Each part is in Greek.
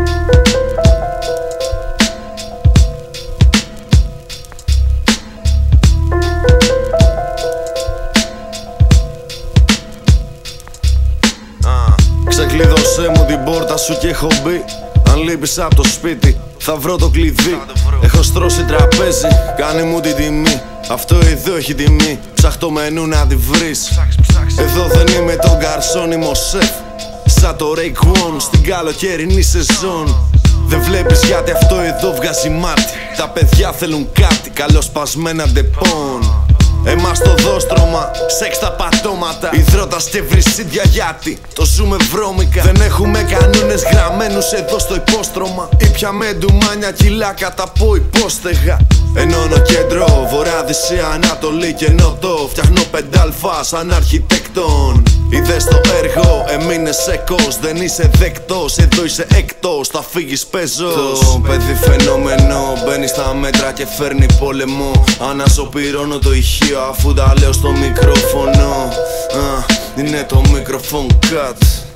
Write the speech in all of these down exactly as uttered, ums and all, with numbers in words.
Ξεκλείδωσέ μου την πόρτα σου και έχω μπει. Αν λείπεις από το σπίτι θα βρω το κλειδί. Έχω στρώσει τραπέζι, κάνει μου την τιμή. Αυτό εδώ έχει τιμή, ψάχ το μενού να τη βρεις. Εδώ δεν είμαι το γκαρσόν, είμαι ο σεφ. Σαν το Rake One στην καλοκαιρινή σεζόν. Δεν βλέπεις γιατί αυτό εδώ βγάζει μάτι. Τα παιδιά θέλουν κάτι, καλοσπασμένα ντεπών. Εμάς το δόστρωμα, σεξ τα πατώματα, υδρότας και βρυσίδια γιατί το ζούμε βρώμικα. Δεν έχουμε κανόνες γραμμένους εδώ στο υπόστρωμα. Ήπια με ντουμάνια κιλά κατά από υπόστεγα. Ενώνω κέντρο, βορρά, δύση, ανατολή και νότο. Φτιάχνω πεντάλφα σαν αρχιτέκτον. Είδες το έργο, εμείνες εκός. Δεν είσαι δεκτός, εδώ είσαι εκτός. Θα φύγεις παίζω. Το παιδί φαινόμενο μπαίνει στα μέτρα και φέρνει πόλεμο. Αναζωπυρώνω το ηχείο αφού τα λέω στο μικρόφωνο. uh, Είναι το μικροφόν cut.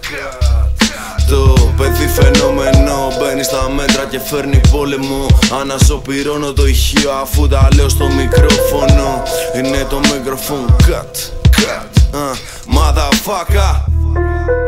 Το παιδί φαινόμενο μπαίνει στα μέτρα και φέρνει πόλεμο. Αναζωπυρώνω το ηχείο αφού τα λέω στο μικρόφωνο. Είναι το μικροφόν cut, cut, uh, motherfucker.